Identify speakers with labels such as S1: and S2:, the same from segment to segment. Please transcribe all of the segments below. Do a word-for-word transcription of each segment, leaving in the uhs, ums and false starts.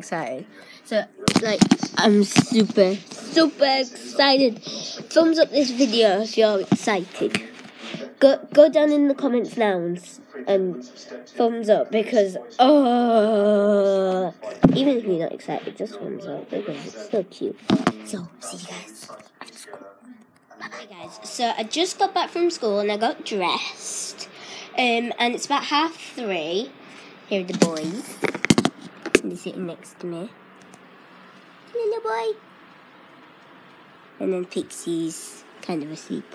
S1: excited. So, like, I'm super, super excited. Thumbs up this video if you're excited. Go go down in the comments now and, and thumbs up because, oh, even if you're not excited, just thumbs up because it's so cute. So, see you guys after school. Bye-bye, guys. So, I just got back from school and I got dressed. Um, and it's about half three. Here are the boys. They're sitting next to me. Little boy. And then Pixie's kind of asleep.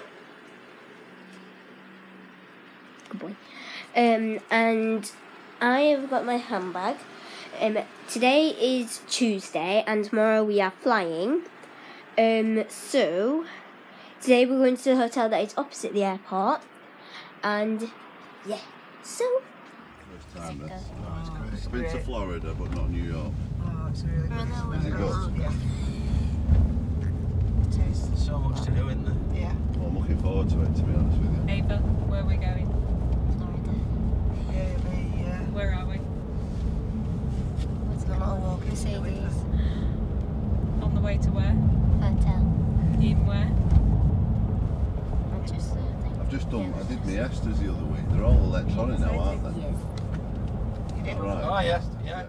S1: Good boy. Um, and I have got my handbag. Um, today is Tuesday, and tomorrow we are flying. Um, so today we're going to the hotel that is opposite the airport, and yeah. So.
S2: First time. That's, oh, it's great. It's been to Florida, but not New York.
S3: Oh, it's really good.
S2: Is it good?
S3: Yeah. It is.
S4: There's so much to do, isn't there?
S3: Yeah.
S2: Well, I'm looking forward to it, to be honest with you.
S5: Ava, where are we going?
S3: Yeah, me, yeah.
S5: Where are we?
S3: What's the little walk
S1: Mercedes.
S5: On the way to where?
S1: Hotel.
S5: In where?
S1: Manchester, I think.
S2: I've just done,
S1: Yeah,
S2: I did my Esters the other week. They're all electronic now, aren't they?
S1: Yes.
S3: You did.
S2: Right.
S4: Oh, yes, yeah.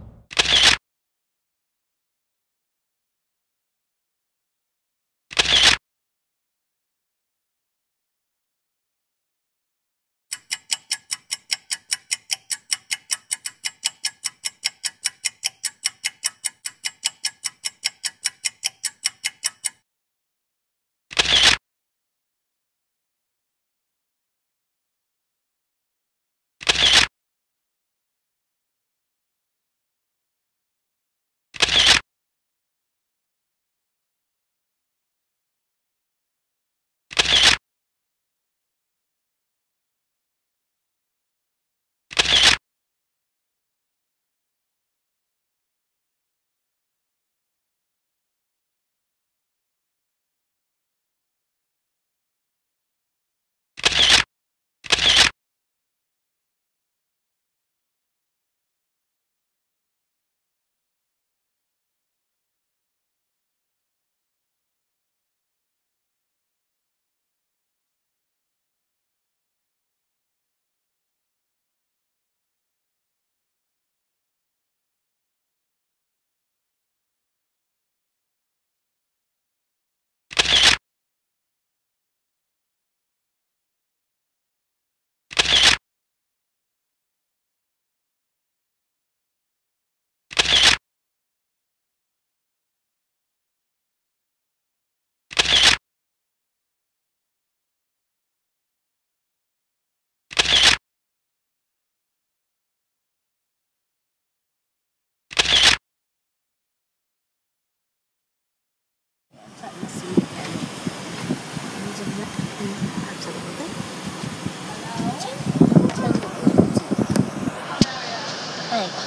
S1: There you go.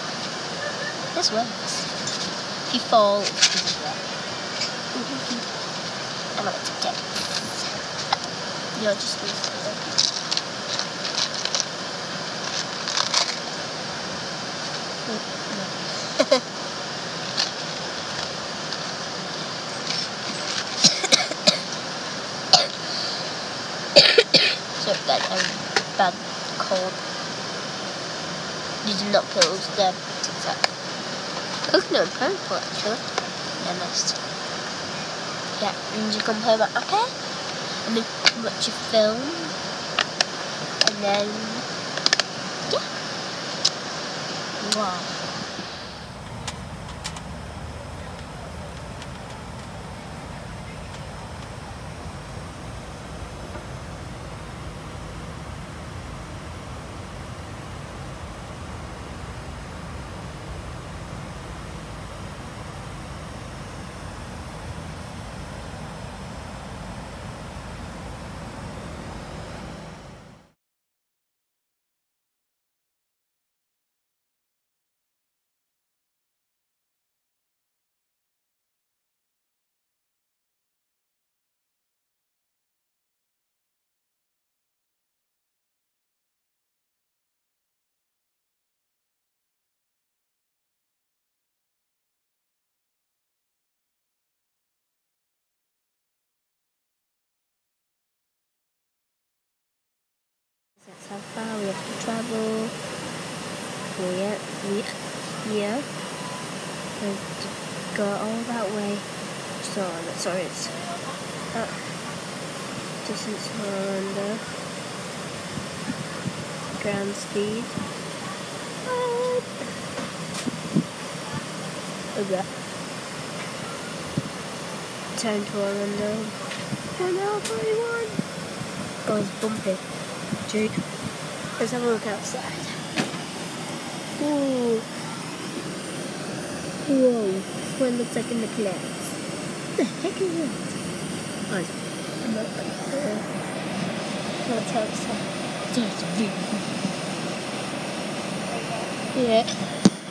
S1: This works. If you fall, I'm not to take. You're just used to it. So that I'm bad cold. These are not pills, they're Tic Tac. Coconut and pineapple actually. They're nice. Yeah, and you can play my iPad and then watch your film. And then yeah. Wow. how far we have to travel. Oh yeah, we yeah. We have to go all that way. So sorry, it's uh, distance under ground speed. What? Okay. Turn to Orlando. one hour forty-one. Oh, it's bumpy. Dude. Let's have a look outside. Ooh. Whoa. One looks like in the clouds. What the heck is that? Oh, it's look. Uh, what's outside? It's beautiful. Yeah.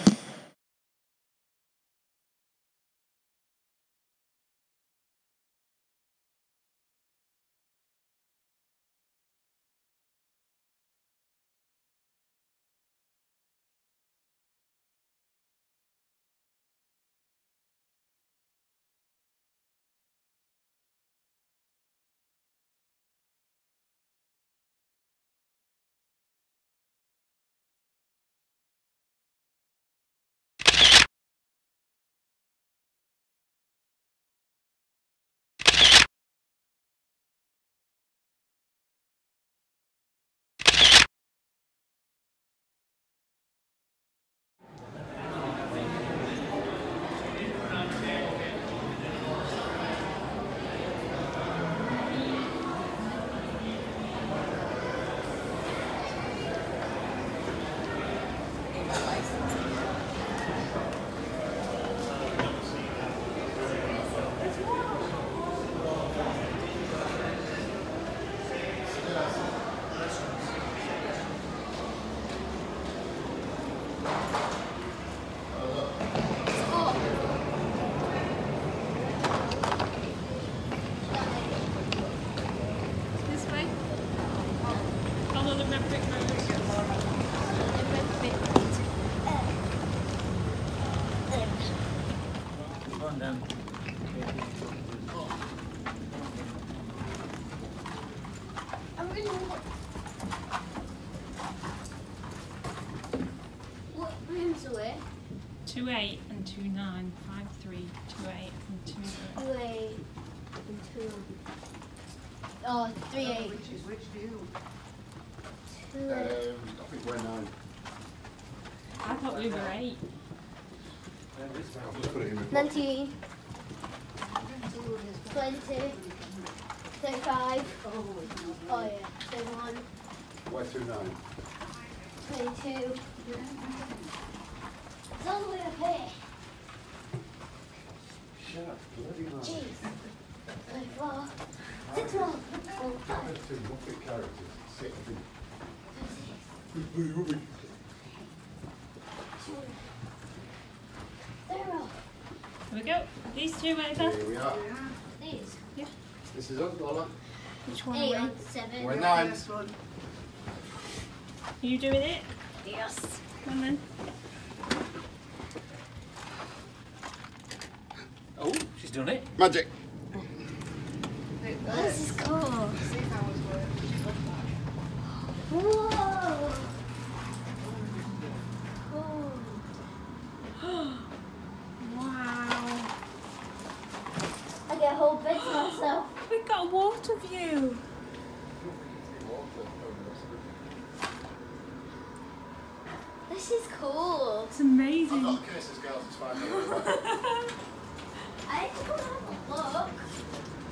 S1: What rooms are we?
S5: Two eight and two nine, five three, two eight and two nine.
S1: Two eight and two. Oh, three eight.
S3: Which is which view?
S1: Two
S2: Um,
S1: eight.
S2: I think we're nine.
S5: I thought we were eight.
S2: I'll just put it in with
S1: Nineteen. Twenty. Thirty-five. Oh yeah. Thirty-one.
S2: We're two nine.
S1: Twenty-two. It's all the way up here.
S2: Shut up, bloody hell.
S1: Jeez. Twenty-four. Six more. Oh, five.
S2: There's two Muppet characters. Six.
S1: Zero.
S5: Here we go. These two over.
S2: Here we are.
S1: These.
S5: Yeah.
S2: This is us, Lola.
S5: Which one
S1: Eight
S5: are we?
S1: on seven.
S2: We're nine.
S3: First one.
S5: Are you doing it?
S1: Yes.
S5: Come on then.
S4: Oh, she's done it.
S2: Magic.
S3: It
S1: This
S3: works.
S1: is cool.
S3: See how it's worked.
S1: Whoa. Cool.
S5: Wow.
S1: I get a whole bit to myself.
S5: We've got a water view.
S1: This is cool.
S5: It's amazing.
S2: I'm not kisses, girls. It's fine.
S1: I need to go and have a look.